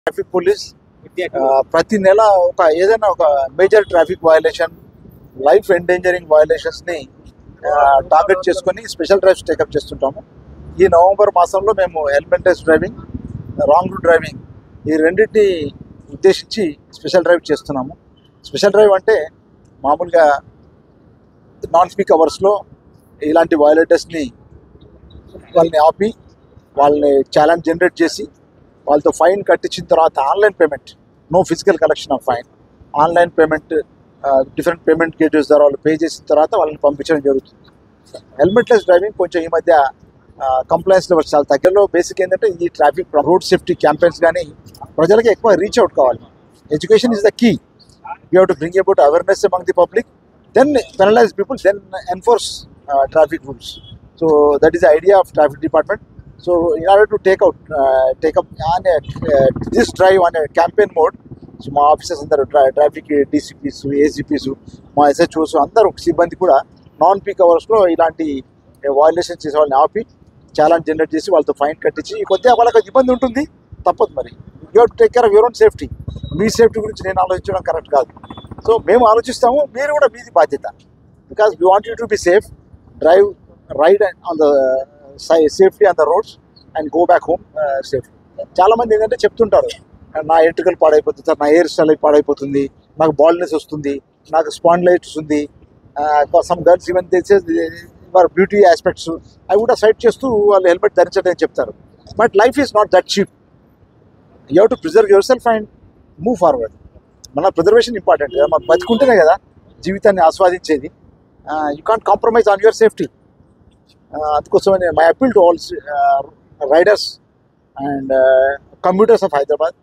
Traffic police ప్రతి నెల ఏదైనా ఒక major traffic violation, life endangering వయలేషన్స్ని టార్గెట్ చేసుకొని స్పెషల్ డ్రైవ్స్ టేకప్ చేస్తుంటాము. ఈ నవంబర్ మాసంలో మేము helmetless driving, wrong route driving ఈ రెండింటిని ఉద్దేశించి స్పెషల్ డ్రైవ్ చేస్తున్నాము. స్పెషల్ డ్రైవ్ అంటే మామూలుగా నాన్ పీక్ అవర్స్లో ఇలాంటి వయలేటర్స్ని వాళ్ళని ఆపి వాళ్ళని ఛాలెంజ్ జనరేట్ చేసి వాళ్ళతో ఫైన్ కట్టించిన తర్వాత online payment, no physical collection of fine, online payment different payment gateways ద్వారా వాళ్ళు పే చేసిన తర్వాత వాళ్ళని పంపించడం జరుగుతుంది. హెల్మెట్లెస్ డ్రైవింగ్ కొంచెం ఈ మధ్య కంప్లైన్స్ లెవెల్స్ చాలా దగ్గరలో. బేసిక్ ఏంటంటే ఈ ట్రాఫిక్ రోడ్ సేఫ్టీ క్యాంపెయిన్స్ కానీ ప్రజలకి ఎక్కువ రీచ్ అవుట్ కావాలి. Education is the key. You have to bring about awareness among the public, then penalise people, then enforce traffic rules. So that is the idea of traffic department. So in order to take up on this drive on a campaign mode, so మా officers అందరూ traffic DCPs, ACPs, మా SHOs అందరూ సిబ్బంది కూడా non peak అవర్స్లో ఇలాంటి violation చేసే వాళ్ళని ఆపి ఛాలెంజ్ జనరేట్ చేసి వాళ్ళతో ఫైన్ కట్టించి కొద్దిగా వాళ్ళకి ఇబ్బంది ఉంటుంది, తప్పదు. మరి you have to take care of your own safety. మీ సేఫ్టీ గురించి నేను ఆలోచించడం కరెక్ట్ కాదు. సో మేము ఆలోచిస్తాము, మీరు కూడా మీది బాధ్యత. Because we want you to be safe, ride on the safely on the roads and go back home safely. చాలా మంది ఏంటంటే చెప్తుంటారు, నా ఎంట్రికలు పాడైపోతుంది సార్, నా హెయిర్ స్టైల్ పాడైపోతుంది, నాకు బాల్నెస్ వస్తుంది, నాకు స్పాండిలైటిస్ ఉంది, some girls even beauty aspects అవి కూడా సైట్ చేస్తూ వాళ్ళు హెల్మెట్ ధరించడం చెప్తారు. But life is not that cheap. You have to preserve your self and move forward. మన ప్రిజర్వేషన్ ఇంపార్టెంట్ కదా, మనం బతుకుంటేనే కదా జీవితాన్ని ఆస్వాదించేది. You can't compromise on your safety. అందుకోసమని my appeal to all riders and commuters of Hyderabad,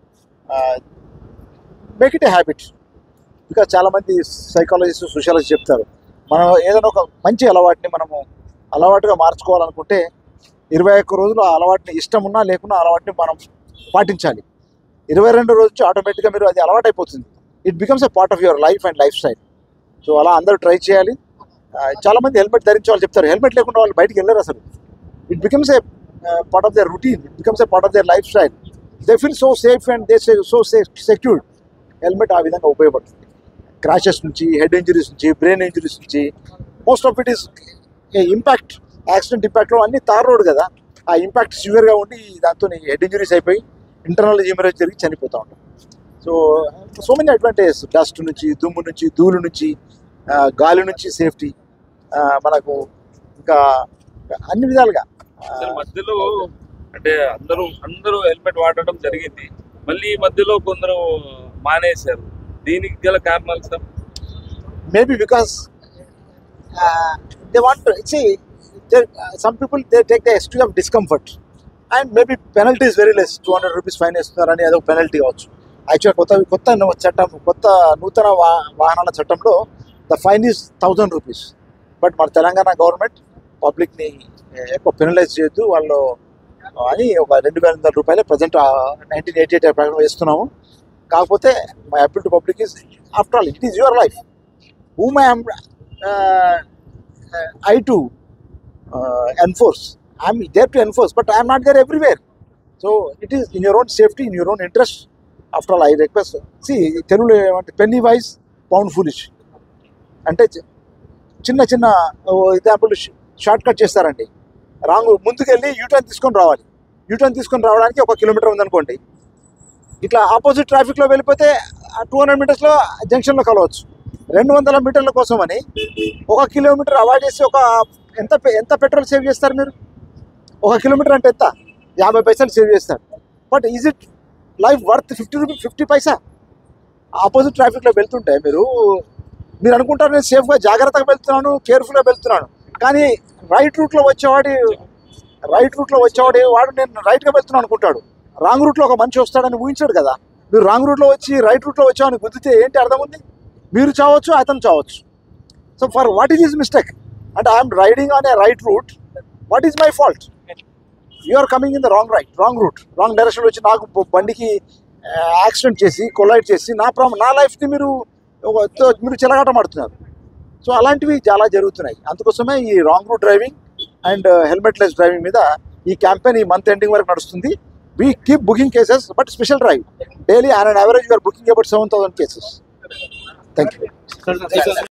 make it a habit. Because చాలా మంది psychologist, sociologist చెప్తారు, మనం ఏదైనా ఒక మంచి అలవాటుని మనము అలవాటుగా మార్చుకోవాలనుకుంటే 21 రోజులు ఆ అలవాటుని ఇష్టం ఉన్నా లేకున్నా అలవాటుని మనం పాటించాలి. 22 రోజు ఆటోమేటిక్గా మీరు అది అలవాటు అయిపోతుంది. It becomes a part of your life and life style. So అలా అందరూ ట్రై చేయాలి. చాలామంది హెల్మెట్ ధరించి వాళ్ళు చెప్తారు, హెల్మెట్ లేకుండా వాళ్ళు బయటికి వెళ్ళరు అసలు. It becomes a part of their routine, it becomes a part of their life style. They feel so safe and they so secured. Helmet ఆ విధంగా ఉపయోగపడుతుంది. క్రాషెస్ నుంచి, హెడ్ ఇంజరీస్ నుంచి, బ్రెయిన్ ఇంజరీస్ నుంచి, most of it is impact, accident ఇంపాక్ట్లో అన్ని tar road కదా, ఆ ఇంపాక్ట్ సివియర్గా ఉండి దాంతో హెడ్ ఇంజరీస్ అయిపోయి ఇంటర్నల్ హెమరేజ్ జరిగి చనిపోతూ ఉంటాం. సో మెనీ అడ్వాంటేజెస్, డస్ట్ నుంచి, దుమ్ము నుంచి, ధూళి నుంచి, గాలి నుంచి సేఫ్టీ మనకు ఇంకా అన్ని విధాలుగా. మధ్యలో అంటే అందరూ హెల్మెట్ వాడడం జరిగింది, మళ్ళీ మధ్యలో కొందరు మానేశారు. దీనికి గల కారణాలు sir? Maybe because they want see some people they take the excuse of discomfort and maybe penalty is very less. 200 rupees fine వేస్తున్నారని అదొక పెనల్టీ కావచ్చు. యాక్చువల్గా కొత్త చట్టం, నూతన వాహనాల చట్టంలో the fine is 1000 rupees. But మన తెలంగాణ గవర్నమెంట్ పబ్లిక్ని ఎక్కువ పెనలైజ్ చేయొద్దు వాళ్ళు అని ఒక 2,200 రూపాయలు ప్రజెంట్ 1988 ప్రకారం వేస్తున్నాము. కాకపోతే my appeal to public is, after all it is your life, whom I to enforce. I'm there to enforce, but I'm not there everywhere. So it is in your own safety, in your own interest. After all I request, తెలుగులో ఏమంటే Penney wise pound foolish అంటే చిన్న example short cut చేస్తారండి. ముందుకెళ్ళి U turn తీసుకొని రావాలి. U turn తీసుకొని రావడానికి 1 కిలోమీటర్ ఉందనుకోండి, ఇట్లా ఆపోజిట్ ట్రాఫిక్లో వెళ్ళిపోతే 200 మీటర్స్లో జంక్షన్లో కలవచ్చు. 200 మీటర్ల కోసం అని 1 కిలోమీటర్ అవాయిడ్ చేసి ఎంత పెట్రోల్ సేవ్ చేస్తారు మీరు? 1 కిలోమీటర్ అంటే ఎంత? 50 పైసలు సేవ్ చేస్తారు. But is it life worth 50 పైసా? ఆపోజిట్ ట్రాఫిక్లో వెళ్తుంటే మీరు అనుకుంటారు నేను సేఫ్గా జాగ్రత్తగా వెళ్తున్నాను, కేర్ఫుల్గా వెళ్తున్నాను. కానీ రైట్ రూట్లో వచ్చేవాడు నేను రైట్గా వెళ్తున్నాను అనుకుంటాడు. రాంగ్ రూట్లో ఒక మనిషి వస్తాడని ఊహించాడు కదా. మీరు రాంగ్ రూట్లో వచ్చి రైట్ రూట్లో వచ్చామని గుద్దితే ఏంటి అర్థం ఉంది? మీరు చావచ్చు, అతను చావచ్చు. So for what is his mistake? అంటే I'm riding on a right route, what is my fault? You are coming in the wrong route, wrong direction వచ్చి నాకు బండికి యాక్సిడెంట్ చేసి కొలైడ్ చేసి నా లైఫ్ని మీరు చెలగాటం ఆడుతున్నారు. సో అలాంటివి చాలా జరుగుతున్నాయి. అందుకోసమే ఈ wrong route driving and helmetless driving మీద ఈ క్యాంపెయిన్ ఈ మంత్ ఎండింగ్ వరకు నడుస్తుంది. We keep booking cases, but special drive. Daily, on an average, we are booking about 7,000 cases. Thank you.